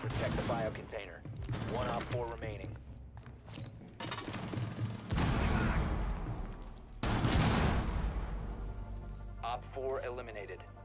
Protect the bio container. One Op 4 remaining. Op 4 eliminated.